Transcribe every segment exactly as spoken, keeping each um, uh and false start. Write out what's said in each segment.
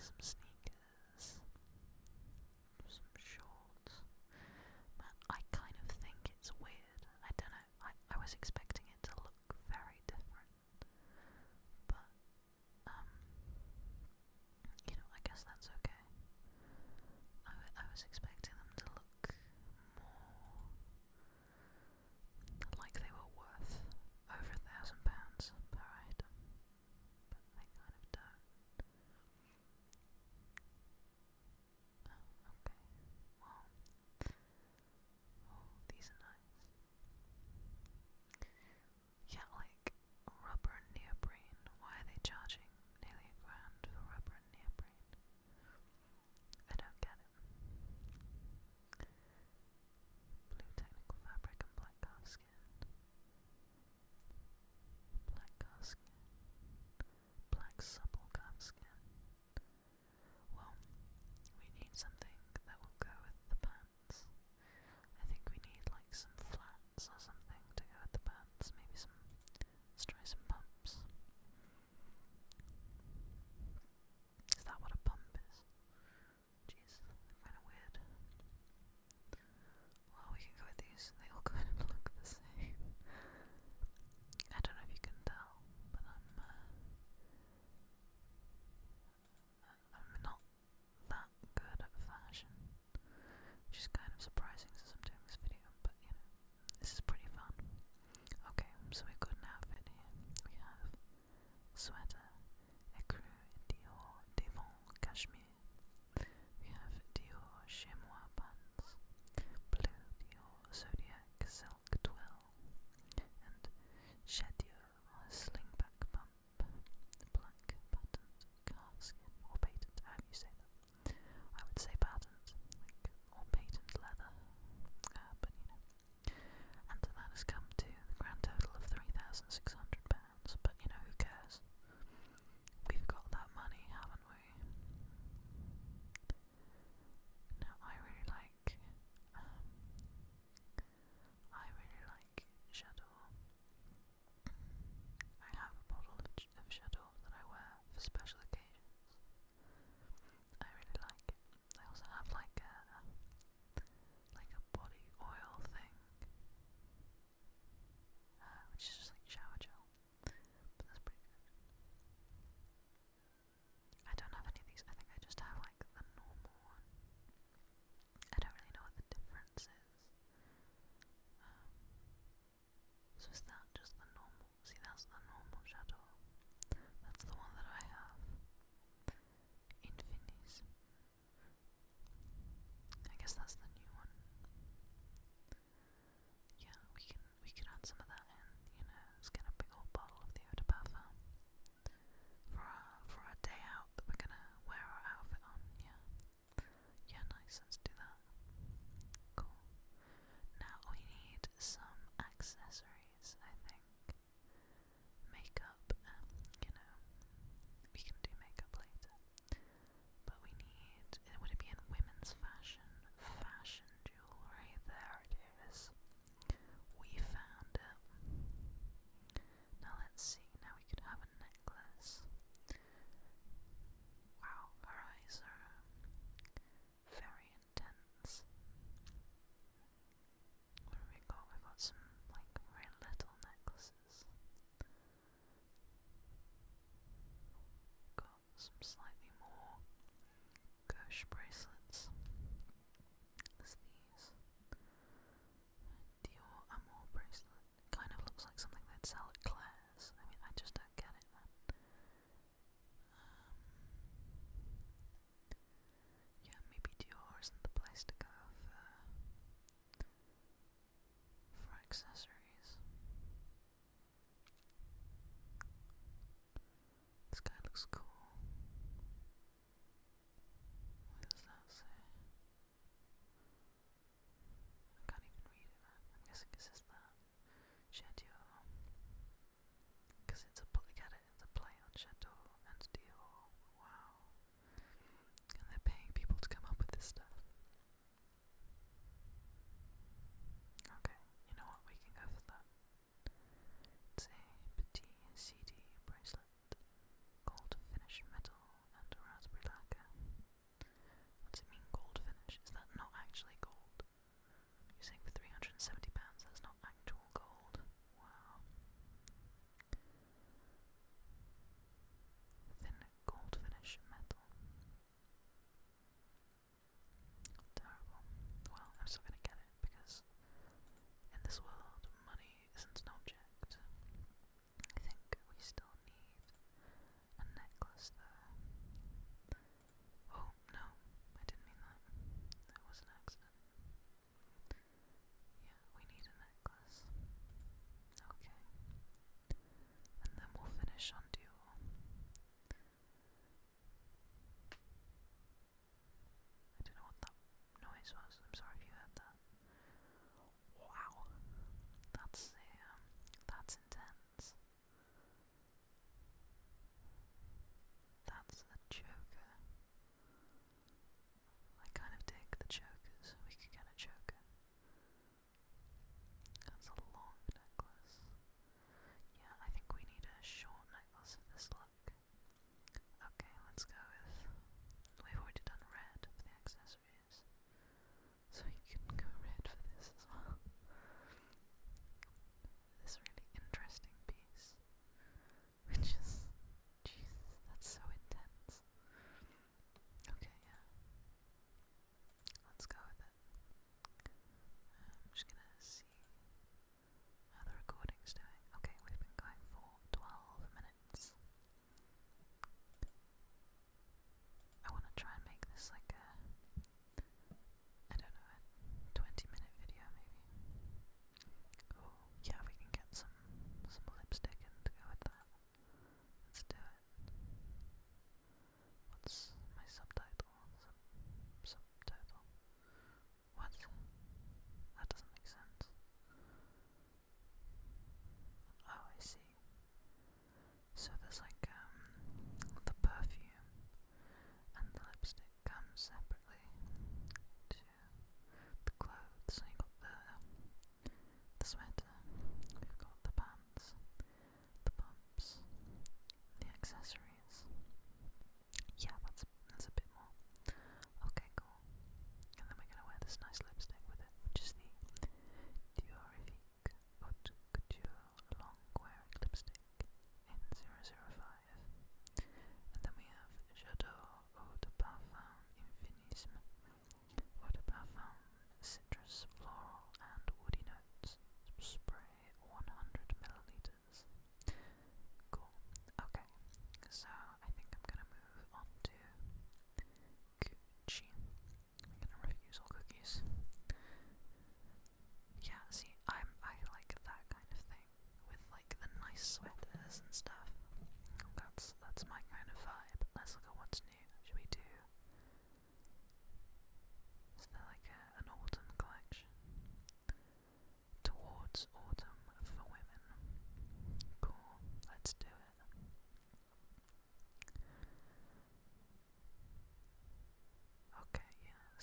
some sneakers, some shorts. Man, I kind of think it's weird. I don't know. I, I was expecting it to look very different. But, um, you know, I guess that's okay. I, I was expecting them to look more like they were worth over a thousand pounds per item, but they kind of don't. Oh, okay, well, oh, these are nice. Yeah, like rubber and neoprene. Why are they charging nearly a grand for rubber and neoprene? I don't get it. Blue technical fabric and black calfskin. Black calfskin. Black supple calfskin. Well, we need something that will go with the pants. I think we need like some flats or something to go with the pants. Maybe some, let's try some pumps. Is that what a pump is? Jeez, kind of weird. Well, we can go with these. They all kind of look the same. I don't know if you can tell, but I'm, uh, I'm not that good at fashion, which is kind of surprising since I'm doing this video, but you know, this is pretty fun. Okay, so we've got an outfit here. We have sweater, ecru, Dior, Devon, cashmere. We have Dior chamois pants, blue Dior zodiac silk twill, and Chadieu slingback pump, black patent calfskin, or patent, how do you say that? I would say patent, like, or patent leather, uh, but you know. And that has come to the grand total of three thousand six hundred pounds, but you know, who cares? We've got that money, haven't we? Now, I really like, um, I really like J'adore. I have a bottle of, of J'adore that I wear for special occasions. I really like it. I also have like a, like a body oil thing, uh, which is just like shower gel, but that's pretty good. I don't have any of these. I think I just have like the normal one. I don't really know what the difference is. Um, so is that just the normal? See, that's the normal J'adore. That's the one that I have. Infinis. I guess that's the new one. Yeah, we can we can add some of that in. You know, let's get a big old bottle of the eau de parfum for our for our day out that we're gonna wear our outfit on. Yeah, yeah, nice. Let's do that. Cool. Now we need some accessories. I think makeup. Um, you know, we can do makeup later, but we need. Would it be in women's fashion? Fashion jewelry. There it is. We found it. Now let's see. Now we could have a necklace. Wow, her eyes are very intense. What have we got? We've got some like very little necklaces. Got some slightly more gauche bracelets. There's these. Dior Amour bracelet. Kind of looks like something they'd sell at Claire's. I mean, I just don't get it, man. Um, yeah, maybe Dior isn't the place to go for for accessories. This guy looks cool. What is that?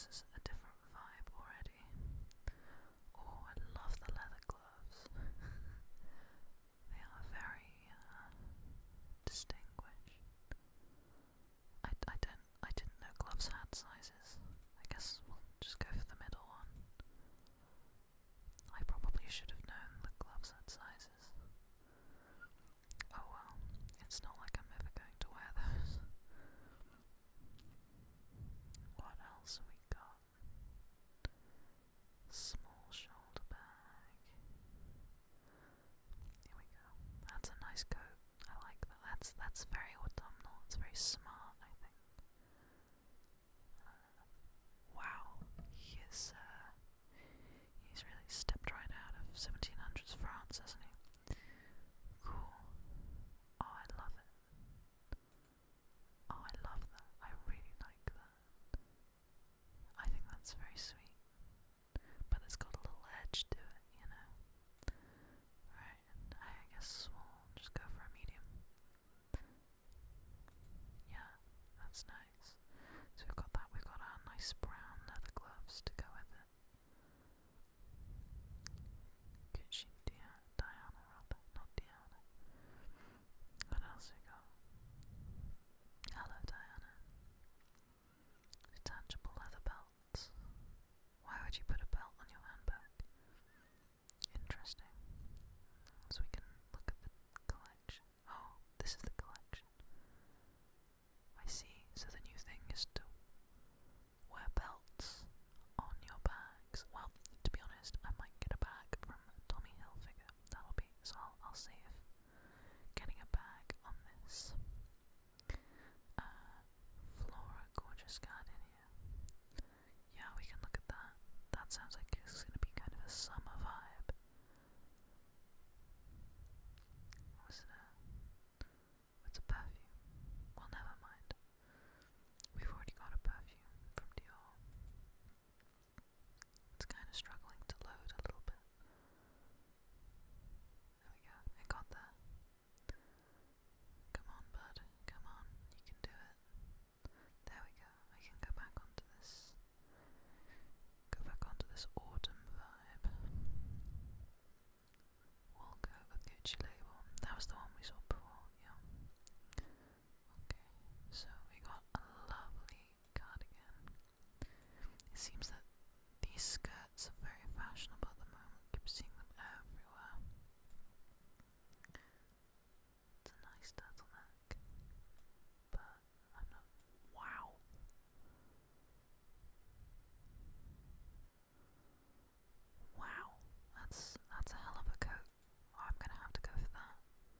this is a different vibe already. Oh, I love the leather gloves. They are very uh, distinguished. I, I don't I didn't know gloves had sizes. I guess we'll just go for the middle one. I probably should have known that gloves had sizes. Oh well, it's not like I'm ever going to wear those. What else have we got? Small shoulder bag. Here we go. That's a nice coat. I like that. That's that's very autumnal. It's very smart, I think. Uh, wow, he is. Uh, he's really stepped right out of seventeen hundreds France, hasn't he? Cool. Oh, I love it. Oh, I love that. I really like that. I think that's very sweet. But it's got a little edge to it, you know. Right, I guess we'll just go for a medium. Yeah, that's nice. So we've got that, we've got our nice brown leather gloves to go with it. Gucci Dia Diana rather, not Diana. What else we got? Hello Diana. Detachable leather belts. Why would you put a belt on your handbag? Interesting. So we can look at the collection. Oh, this is the collection. I see. So the new thing is to wear belts on your bags. Well, to be honest, I might get a bag from Tommy Hilfiger. That'll be so. I'll, I'll see if getting a bag on this. Uh, Flora, gorgeous gardenia. Yeah, we can look at that. That sounds like it's going to be kind of a summer vibe. Was it a... It's a perfume. Well, never mind. We've already got a perfume from Dior. It's kind of struggling to load a little bit. There we go. It got there. Come on, bud. Come on. You can do it. There we go. I can go back onto this. Go back onto this autumn vibe. We'll go with Gucci label. That was the one we saw before, yeah. Okay, so we got a lovely cardigan. It seems that these skirts are very fashionable at the moment. Keep seeing them everywhere. It's a nice turtleneck, but I'm not. Wow! Wow, that's that's a hell of a coat. Oh, I'm gonna have to go for that.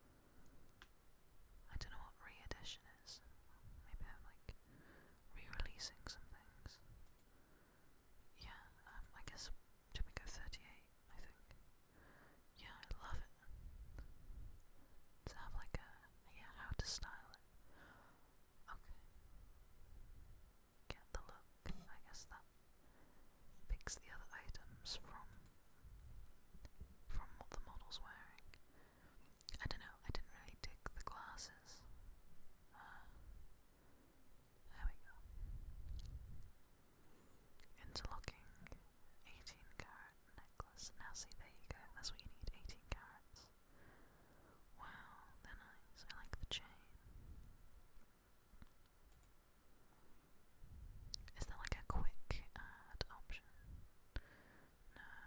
I don't know what re-edition is. Maybe I'm like re-releasing some things. Yeah, um, I guess should we go thirty-eight? I think. Yeah, I love it. To have like a yeah, how to style it. Okay. Get the look. I guess that picks the other items from from what the model's wearing. I don't know, I didn't really dig the glasses. Uh, there we go. Interlocking eighteen carat necklace. Now see, there you go, that's what you need, eighteen carats. Wow, they're nice, I like the chain. Is there like a quick add option? No,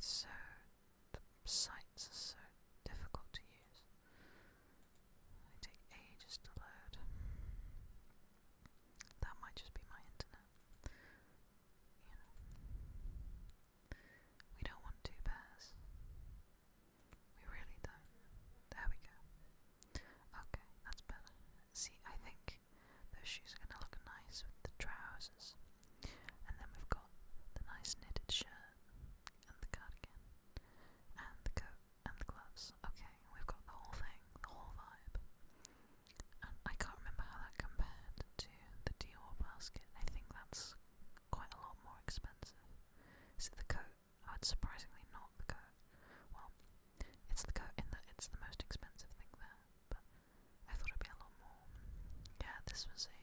so, the sites are so difficult to use. They take ages to load. That might just be my internet. You know. We don't want two pairs. We really don't. There we go. Okay, that's better. See, I think those shoes are gonna look nice with the trousers. And then we've got the nice knitted shirt, and the cardigan, and the coat, and the gloves. Okay, we've got the whole thing, the whole vibe. And I can't remember how that compared to the Dior basket. I think that's quite a lot more expensive. Is it the coat? Oh, it's surprisingly not the coat. Well, it's the coat in that it's the most expensive thing there, but I thought it'd be a lot more. Yeah, this was a